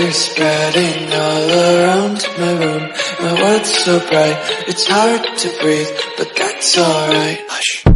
colors spreading all around my room. My world's so bright, it's hard to breathe, but that's alright. Hush.